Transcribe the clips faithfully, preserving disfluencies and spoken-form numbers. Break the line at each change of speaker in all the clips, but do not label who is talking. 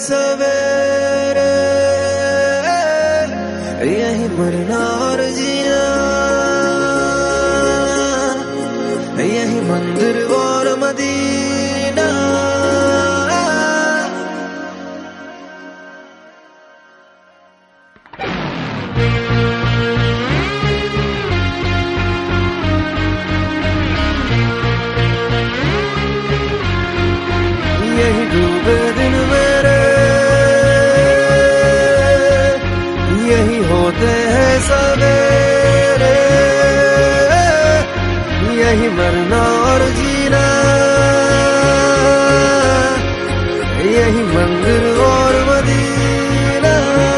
सवेरे, यही मरना और जीना, यही मंदिर और मदीना। यही डूबे दिन मेरे, यही होते हैं सवेरे, यही मरना और जीना, यही मंदिर और मदीना।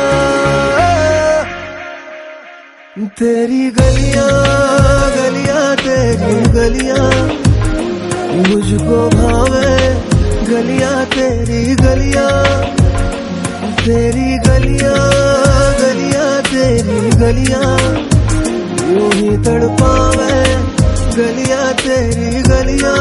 तेरी गलियां गलियां तेरी गलियां मुझको भावे, गलियां तेरी गलियां, तेरी गलियां गलियां तेरी गलियां यूं ही तड़पावे, गलियां तेरी गलियां।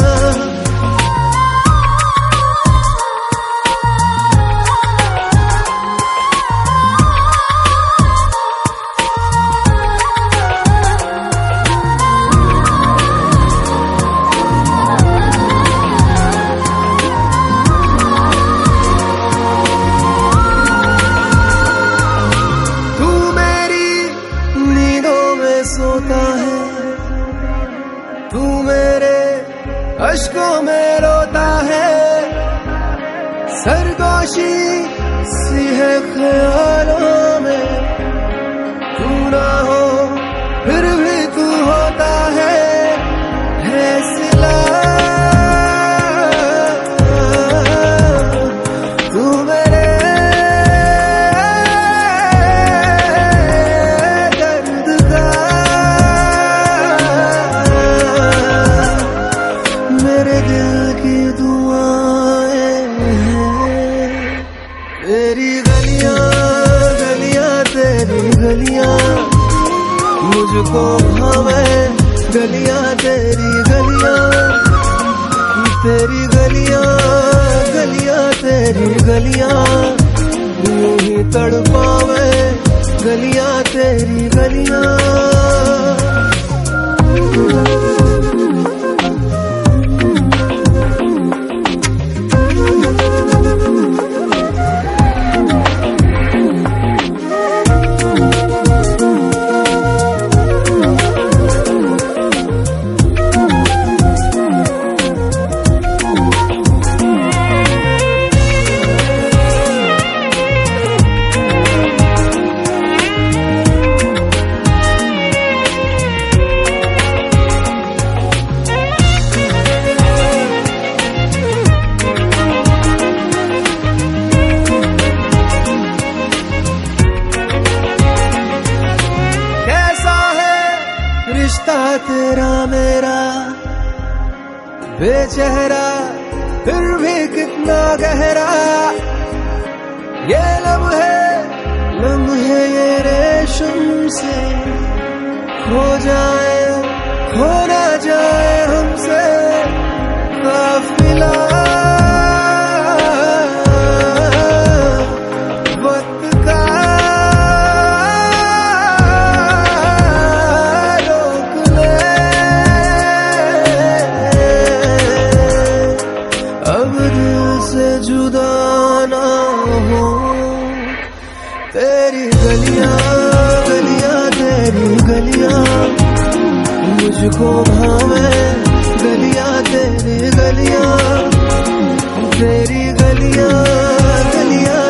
सोता है तू मेरे अश्कों में रोता है, सरगोशी सी है ख्यालों में, तू ना हो फिर भी तू होता है, है सिला तू मेरे तेरी गलियां गलियां तेरी गलियां मुझको भावे, गलियां तेरी गलियां, तेरी गलियां गलियां तेरी गलियां यूं ही तड़पावे, गलियां तेरी गलियां। रिश्ता तेरा मेरा बेचेहरा फिर भी कितना गहरा, ये लम्हे लम्हे ये रेशम से खो जाए खो ना जाए हमसे काफिला। जुदा ना हो तेरी गलियां गलियां तेरी गलियां मुझको भावे, गलियां तेरी गलियां, तेरी गलियां गलियां